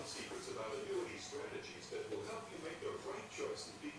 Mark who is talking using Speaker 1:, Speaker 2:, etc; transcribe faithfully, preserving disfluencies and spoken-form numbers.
Speaker 1: secrets about annuity strategies that will help you make the right choice and be